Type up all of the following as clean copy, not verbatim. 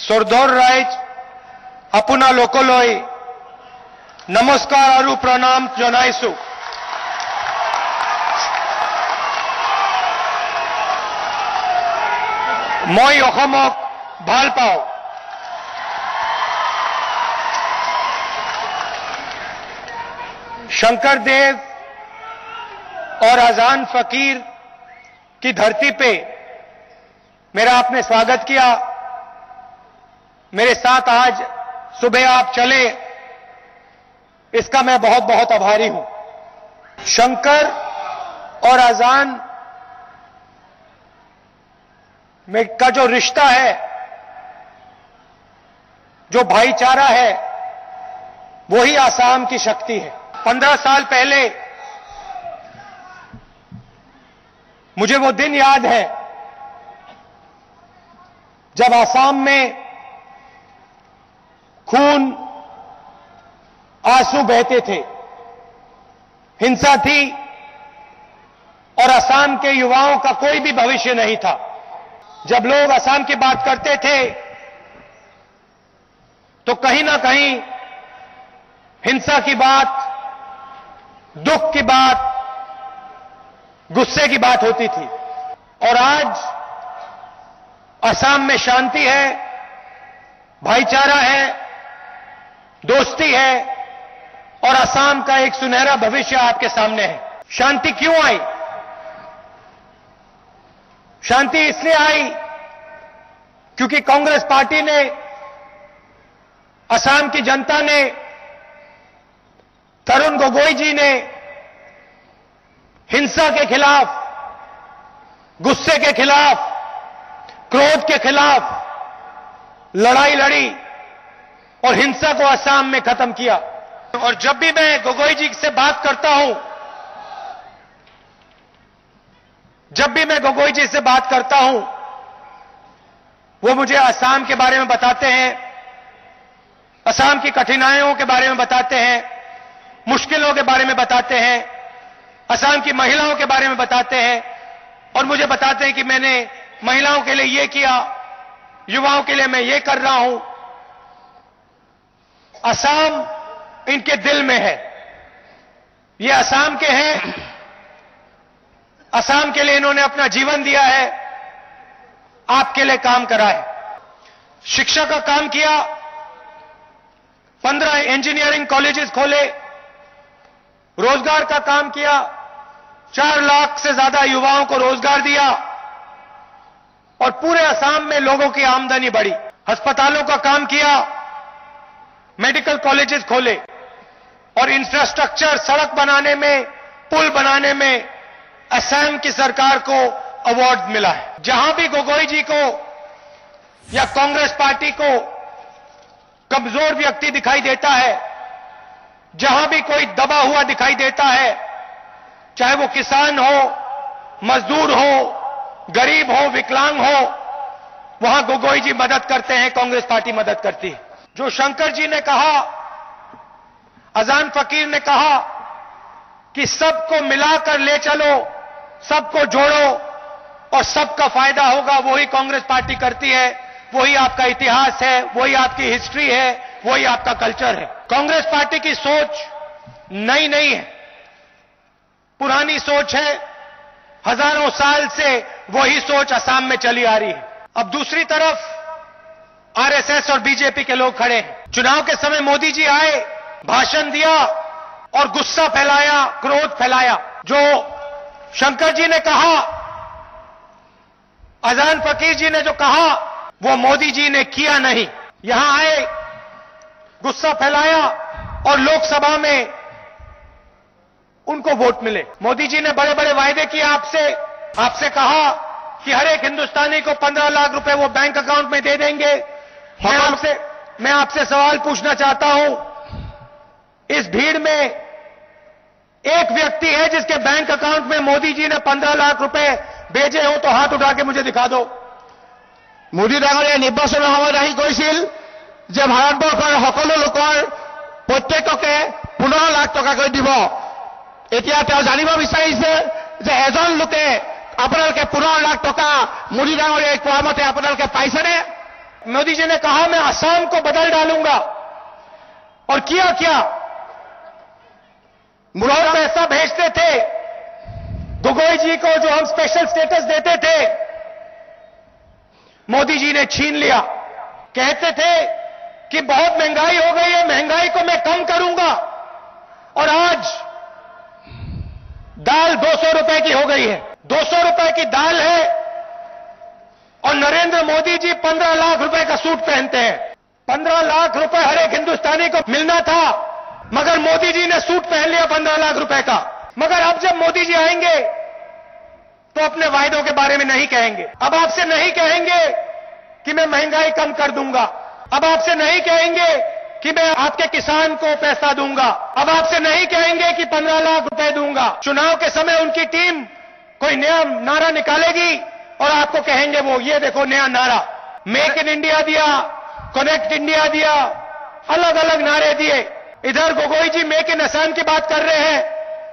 सोरधोर rise अपना लोकলৈ नमस्कार और प्रणाम जनाइछु। मैं অসমক ভাল পাওঁ। शंकर देव और अजान फकीर की धरती पे मेरा आपने स्वागत किया। मेरे साथ आज सुबह आप चले, इसका मैं बहुत बहुत आभारी हूं। शंकर और अजान में का जो रिश्ता है, जो भाईचारा है, वही आसाम की शक्ति है। 15 साल पहले मुझे वो दिन याद है जब आसाम में खून आंसू बहते थे, हिंसा थी और असम के युवाओं का कोई भी भविष्य नहीं था। जब लोग असम की बात करते थे तो कहीं ना कहीं हिंसा की बात, दुख की बात, गुस्से की बात होती थी। और आज असम में शांति है, भाईचारा है, दोस्ती है और असम का एक सुनहरा भविष्य आपके सामने है। शांति क्यों आई? शांति इसलिए आई क्योंकि कांग्रेस पार्टी ने, असम की जनता ने, तरुण गोगोई जी ने हिंसा के खिलाफ, गुस्से के खिलाफ, क्रोध के खिलाफ लड़ाई लड़ी और हिंसा को असम में खत्म किया। और जब भी मैं गोगोई जी से बात करता हूं, वो मुझे असम के बारे में बताते हैं, असम की कठिनाइयों के बारे में बताते हैं, मुश्किलों के बारे में बताते हैं, असम की महिलाओं के बारे में बताते हैं और मुझे बताते हैं कि मैंने महिलाओं के लिए ये किया, युवाओं के लिए मैं ये कर रहा हूं। असम इनके दिल में है, ये असम के हैं, असम के लिए इन्होंने अपना जीवन दिया है, आपके लिए काम करा है। शिक्षा का काम किया, 15 इंजीनियरिंग कॉलेजेस खोले, रोजगार का काम किया, 4 लाख से ज्यादा युवाओं को रोजगार दिया और पूरे असम में लोगों की आमदनी बढ़ी। अस्पतालों का काम किया, मेडिकल कॉलेजेस खोले और इंफ्रास्ट्रक्चर, सड़क बनाने में, पुल बनाने में असम की सरकार को अवार्ड मिला है। जहां भी गोगोई जी को या कांग्रेस पार्टी को कमजोर व्यक्ति दिखाई देता है, जहां भी कोई दबा हुआ दिखाई देता है, चाहे वो किसान हो, मजदूर हो, गरीब हो, विकलांग हो, वहां गोगोई जी मदद करते हैं, कांग्रेस पार्टी मदद करती है। जो शंकर जी ने कहा, अजान फकीर ने कहा कि सबको मिलाकर ले चलो, सबको जोड़ो और सबका फायदा होगा, वही कांग्रेस पार्टी करती है, वही आपका इतिहास है, वही आपकी हिस्ट्री है, वही आपका कल्चर है। कांग्रेस पार्टी की सोच नई नहीं है, पुरानी सोच है, हजारों साल से वही सोच असम में चली आ रही है। अब दूसरी तरफ आरएसएस और बीजेपी के लोग खड़े हैं। चुनाव के समय मोदी जी आए, भाषण दिया और गुस्सा फैलाया, क्रोध फैलाया। जो शंकर जी ने कहा, अजान फकीर जी ने जो कहा, वो मोदी जी ने किया नहीं। यहां आए, गुस्सा फैलाया और लोकसभा में उनको वोट मिले। मोदी जी ने बड़े बड़े वायदे किए आपसे कहा कि हर एक हिंदुस्तानी को 15 लाख रुपए वो बैंक अकाउंट में दे देंगे। मैं आपसे सवाल पूछना चाहता हूं, इस भीड़ में एक व्यक्ति है जिसके बैंक अकाउंट में मोदी जी ने 15 लाख रुपए भेजे हो तो हाथ उठा के मुझे दिखा दो। मोदी डाঙৰীয়াই নিৰ্বাচনৰ সময়ত আহি কৈছিল যে ভাৰতবৰ্ষৰ সকলো লোকৰ প্ৰত্যেককে 15 লাখ টকাকৈ দিব। এতিয়া তেওঁ জানিব বিচাৰিছে যে এজন লোকে আপোনালোকে 15 লাখ টকা মোদী ডাঙৰীয়াই কোৱা মতে আপোনালোকে পাইছেনে? मोदी जी ने कहा मैं असम को बदल डालूंगा, और किया क्या? मुराद पैसा भेजते थे गोगोई जी को, जो हम स्पेशल स्टेटस देते थे, मोदी जी ने छीन लिया। कहते थे कि बहुत महंगाई हो गई है, महंगाई को मैं कम करूंगा, और आज दाल 200 रुपए की हो गई है। 200 रुपए की दाल है और नरेंद्र मोदी जी 15 लाख रुपए का सूट पहनते हैं। 15 लाख रुपए हर एक हिंदुस्तानी को मिलना था, मगर मोदी जी ने सूट पहन लिया 15 लाख रुपए का। मगर अब जब मोदी जी आएंगे तो अपने वायदों के बारे में नहीं कहेंगे। अब आपसे नहीं कहेंगे कि मैं महंगाई कम कर दूंगा, अब आपसे नहीं कहेंगे कि मैं आपके किसान को पैसा दूंगा, अब आपसे नहीं कहेंगे कि 15 लाख रुपए दूंगा। चुनाव के समय उनकी टीम कोई नया नारा निकालेगी और आपको कहेंगे वो ये देखो नया नारा, मेक इन इंडिया दिया, कनेक्ट इंडिया दिया, अलग अलग नारे दिए। इधर गोगोई जी मेक इन असम की बात कर रहे हैं,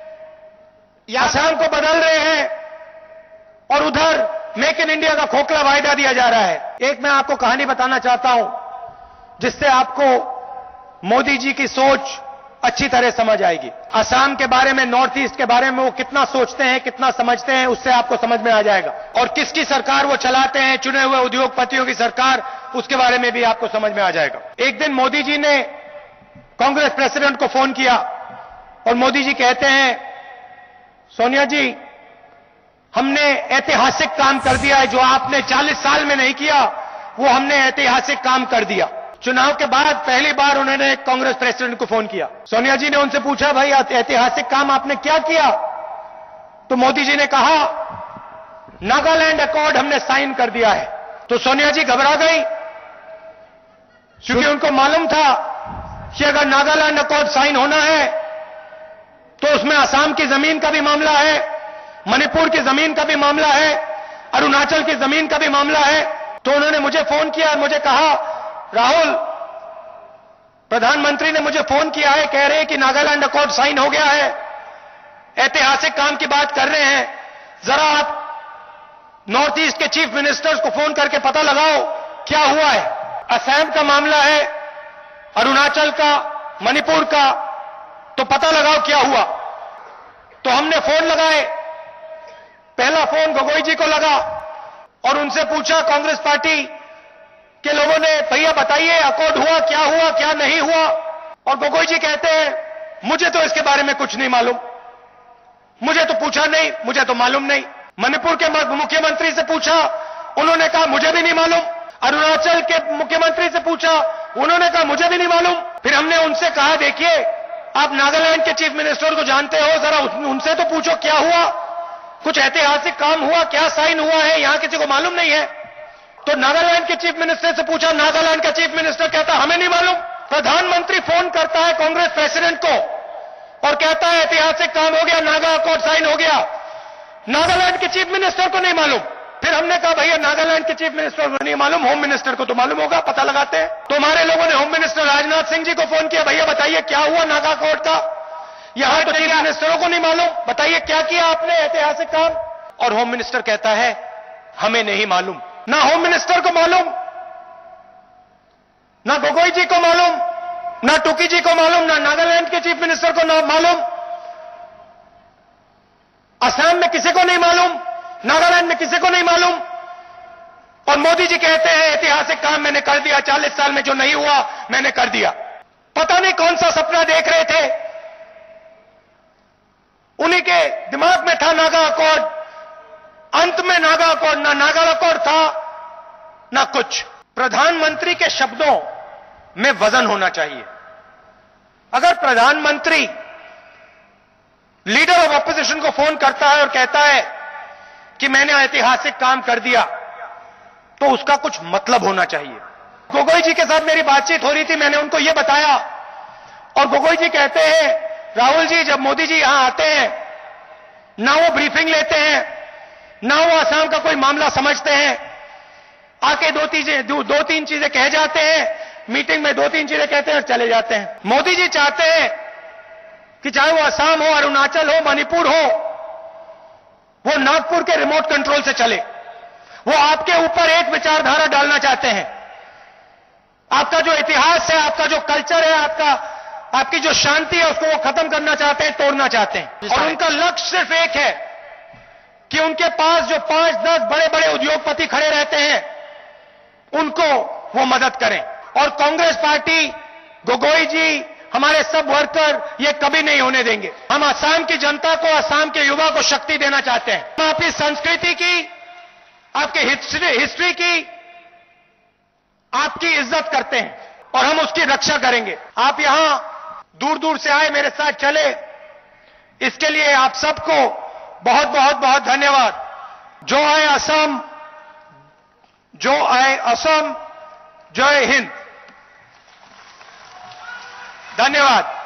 असम को बदल रहे हैं, और उधर मेक इन इंडिया का खोखला वायदा दिया जा रहा है। एक मैं आपको कहानी बताना चाहता हूं जिससे आपको मोदी जी की सोच अच्छी तरह समझ आएगी। असम के बारे में, नॉर्थ ईस्ट के बारे में वो कितना सोचते हैं, कितना समझते हैं, उससे आपको समझ में आ जाएगा। और किसकी सरकार वो चलाते हैं, चुने हुए उद्योगपतियों की सरकार, उसके बारे में भी आपको समझ में आ जाएगा। एक दिन मोदी जी ने कांग्रेस प्रेसिडेंट को फोन किया और मोदी जी कहते हैं, सोनिया जी, हमने ऐतिहासिक काम कर दिया है, जो आपने 40 साल में नहीं किया वो हमने ऐतिहासिक काम कर दिया। चुनाव के बाद पहली बार उन्होंने कांग्रेस प्रेसिडेंट को फोन किया। सोनिया जी ने उनसे पूछा, भाई ऐतिहासिक काम आपने क्या किया? तो मोदी जी ने कहा, नागालैंड अकॉर्ड हमने साइन कर दिया है। तो सोनिया जी घबरा गई, क्योंकि उनको मालूम था कि अगर नागालैंड अकॉर्ड साइन होना है तो उसमें असम की जमीन का भी मामला है, मणिपुर की जमीन का भी मामला है, अरुणाचल की जमीन का भी मामला है। तो उन्होंने मुझे फोन किया और मुझे कहा, राहुल, प्रधानमंत्री ने मुझे फोन किया है, कह रहे हैं कि नागालैंड अकॉर्ड साइन हो गया है, ऐतिहासिक काम की बात कर रहे हैं, जरा आप नॉर्थ ईस्ट के चीफ मिनिस्टर्स को फोन करके पता लगाओ क्या हुआ है। असम का मामला है, अरुणाचल का, मणिपुर का, तो पता लगाओ क्या हुआ। तो हमने फोन लगाए, पहला फोन गोगोई जी को लगा और उनसे पूछा कांग्रेस पार्टी के लोगों ने, भैया बताइए अकॉर्ड हुआ क्या नहीं हुआ। और गोगोई जी कहते हैं, मुझे तो इसके बारे में कुछ नहीं मालूम, मुझे तो पूछा नहीं, मुझे तो मालूम नहीं। मणिपुर के मुख्यमंत्री से पूछा, उन्होंने कहा मुझे भी नहीं मालूम। अरुणाचल के मुख्यमंत्री से पूछा, उन्होंने कहा मुझे भी नहीं मालूम। फिर हमने उनसे कहा, देखिए आप नागालैंड के चीफ मिनिस्टर को जानते हो, जरा उनसे तो पूछो क्या हुआ, कुछ ऐतिहासिक काम हुआ, क्या साइन हुआ है, यहां किसी को मालूम नहीं है। तो नागालैंड के चीफ मिनिस्टर से पूछा, नागालैंड का चीफ मिनिस्टर कहता हमें नहीं मालूम। प्रधानमंत्री फोन करता है कांग्रेस प्रेसिडेंट को और कहता है ऐतिहासिक काम हो गया, नागा अकॉर्ड साइन हो गया, नागालैंड के चीफ मिनिस्टर को नहीं मालूम। फिर हमने कहा, भैया नागालैंड के चीफ मिनिस्टर को नहीं मालूम, होम मिनिस्टर को तो मालूम होगा, पता लगाते हैं। तो हमारे लोगों ने होम मिनिस्टर राजनाथ सिंह जी को फोन किया, भैया बताइए क्या हुआ नागा अकॉर्ड का, यहां तो चीफ मिनिस्टरों को नहीं मालूम, बताइए क्या किया आपने ऐतिहासिक काम। और होम मिनिस्टर कहता है हमें नहीं मालूम। ना होम मिनिस्टर को मालूम, ना गोगोई जी को मालूम, ना टुकी जी को मालूम, ना नागालैंड के चीफ मिनिस्टर को ना मालूम, असम में किसी को नहीं मालूम, नागालैंड में किसी को नहीं मालूम। और मोदी जी कहते हैं ऐतिहासिक काम मैंने कर दिया, 40 साल में जो नहीं हुआ मैंने कर दिया। पता नहीं कौन सा सपना देख रहे थे, उन्हीं के दिमाग में था नागा अकॉर्ड, अंत में नागा अकॉर्ड, ना नागा अकॉर्ड था ना कुछ। प्रधानमंत्री के शब्दों में वजन होना चाहिए। अगर प्रधानमंत्री लीडर ऑफ ऑपोजिशन को फोन करता है और कहता है कि मैंने ऐतिहासिक काम कर दिया, तो उसका कुछ मतलब होना चाहिए। गोगोई जी के साथ मेरी बातचीत हो रही थी, मैंने उनको यह बताया और गोगोई जी कहते हैं, राहुल जी जब मोदी जी यहां आते हैं ना वो ब्रीफिंग लेते हैं, ना वो असम का कोई मामला समझते हैं, आके दो तीन चीजें कह जाते हैं, मीटिंग में 2-3 चीजें कहते हैं और चले जाते हैं। मोदी जी चाहते हैं कि चाहे वो असम हो, अरुणाचल हो, मणिपुर हो, वो नागपुर के रिमोट कंट्रोल से चले। वो आपके ऊपर एक विचारधारा डालना चाहते हैं आपका जो इतिहास है, आपका जो कल्चर है, आपकी जो शांति है, उसको वो खत्म करना चाहते हैं, तोड़ना चाहते हैं। और उनका लक्ष्य सिर्फ एक है कि उनके पास जो 5-10 बड़े बड़े उद्योगपति खड़े रहते हैं, उनको वो मदद करें। और कांग्रेस पार्टी, गोगोई जी, हमारे सब वर्कर ये कभी नहीं होने देंगे। हम असम की जनता को, असम के युवा को शक्ति देना चाहते हैं। हम आपकी संस्कृति की, आपकी हिस्ट्री की, आपकी इज्जत करते हैं और हम उसकी रक्षा करेंगे। आप यहां दूर दूर से आए, मेरे साथ चले, इसके लिए आप सबको बहुत बहुत बहुत धन्यवाद। जो आए असम, जो आए असम, जय हिंद। धन्यवाद।